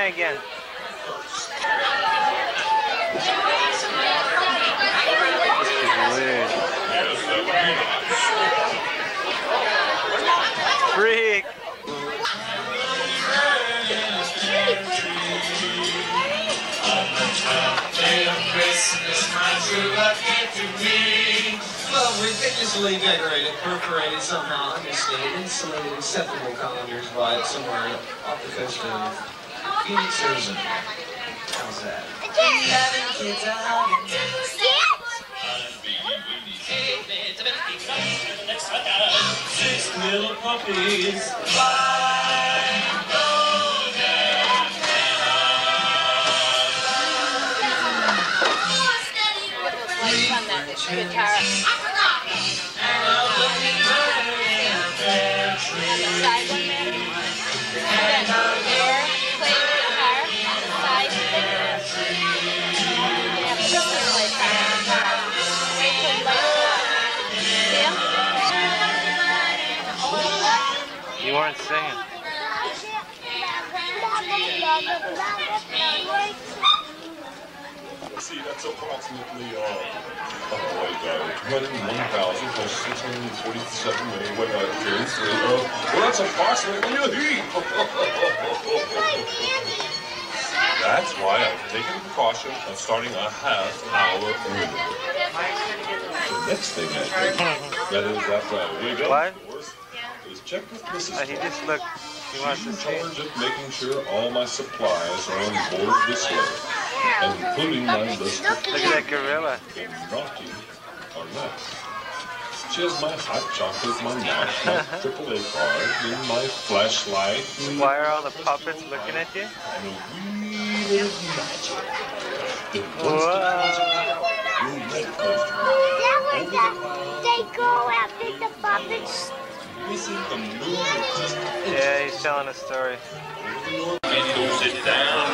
that again. Freak! Well, we've been easily decorated, perforated somehow, understated, insulated, acceptable colors vibe somewhere off the coast of Phoenix, Arizona. How's that? 11 kids are hugging. 6 little puppies. Guitar. Side one man. And then air, play the guitar. Side thing. Yeah, play You weren't singing. See, that's approximately 21,000 plus 647 million. Well, that's approximately a heap. That's why I've taken the precaution of starting a half hour early. The next thing I think, that is after I wake up, of course, is check with Mrs. He just looked. He wants She's to in charge of making sure all my supplies are on board the sled, including my list of Look at that gorilla. naughty or nice. She has my hot chocolate, my match, my AAA card, and my flashlight. Why are all the puppets looking at you? And a wee little magic. That once That was they go after the puppets. missing the moon. Yeah, he's telling a story. Go sit down.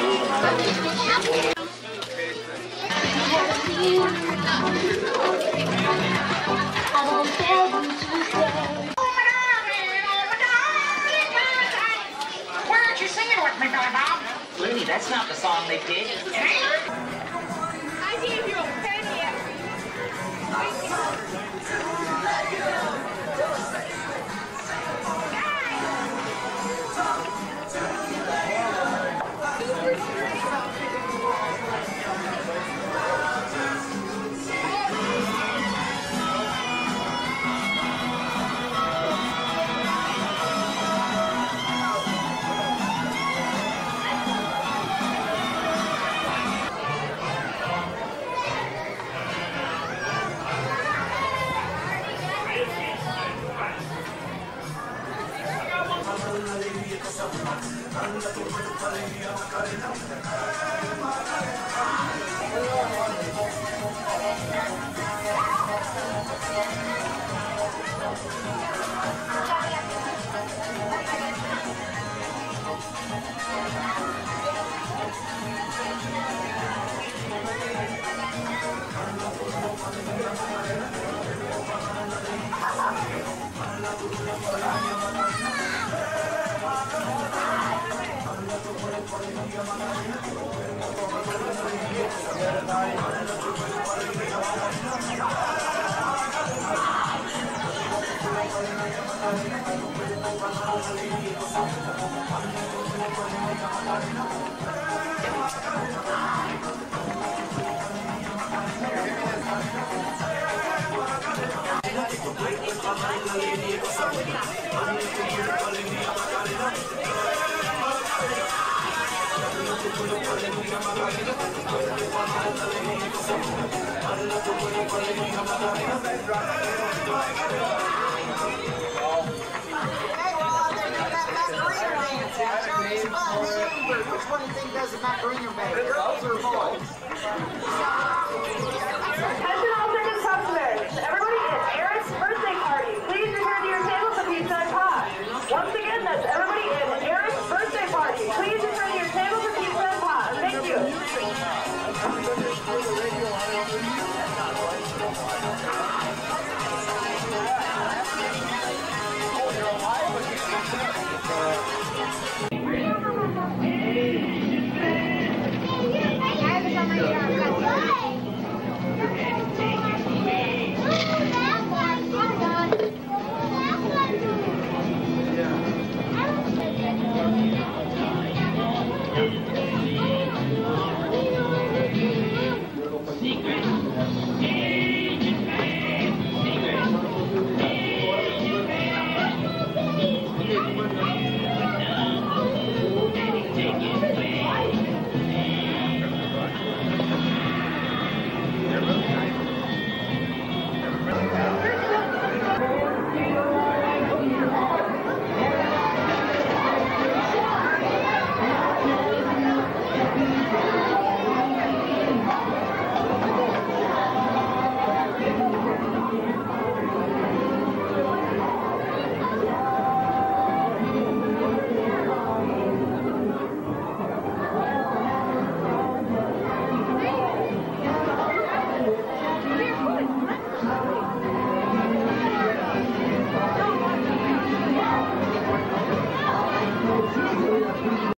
Why aren't you singing with me, Billy Bob? Looney, that's not the song they did. It ain't? I gave you a penny. Which one do you think does the Macarena better, girls or boys?